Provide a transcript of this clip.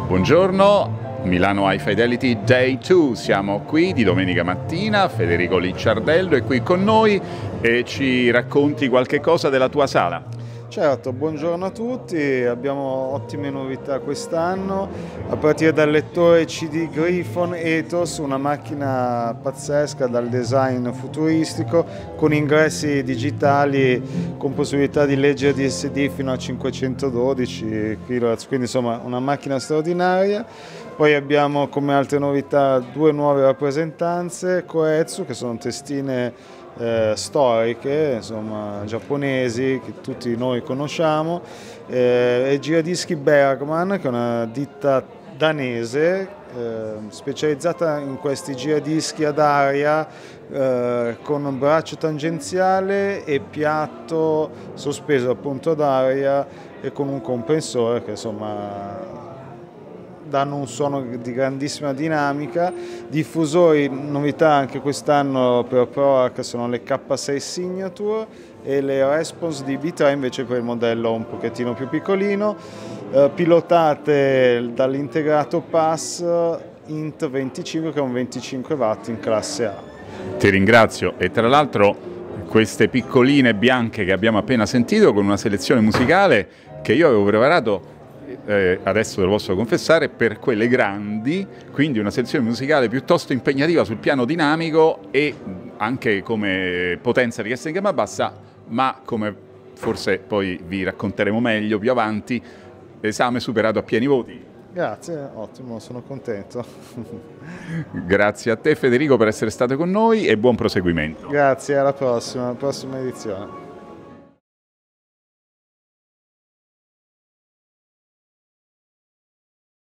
Buongiorno, Milano High Fidelity Day 2, siamo qui di domenica mattina, Federico Licciardello è qui con noi e ci racconti qualche cosa della tua sala. Certo, buongiorno a tutti, abbiamo ottime novità quest'anno, a partire dal lettore CD Griffon Ethos, una macchina pazzesca dal design futuristico con ingressi digitali con possibilità di leggere DSD fino a 512 kHz, quindi insomma una macchina straordinaria. Poi abbiamo come altre novità due nuove rappresentanze, Koetsu, che sono testine storiche, insomma, giapponesi, che tutti noi conosciamo, e Giradischi Bergman, che è una ditta danese specializzata in questi giradischi ad aria con braccio tangenziale e piatto sospeso appunto ad aria e con un compressore che insomma danno un suono di grandissima dinamica. Diffusori, novità anche quest'anno per ProArch, sono le K6 Signature e le Response DB3 invece per il modello un pochettino più piccolino, pilotate dall'integrato PAS INT 25 che è un 25 watt in classe A. Ti ringrazio e tra l'altro queste piccoline bianche che abbiamo appena sentito con una selezione musicale che io avevo preparato adesso te lo posso confessare, per quelle grandi, quindi una sezione musicale piuttosto impegnativa sul piano dinamico e anche come potenza richiesta in gamma bassa, ma come forse poi vi racconteremo meglio più avanti, esame superato a pieni voti. Grazie, ottimo, sono contento. Grazie a te Federico per essere stato con noi e buon proseguimento. Grazie, alla prossima edizione.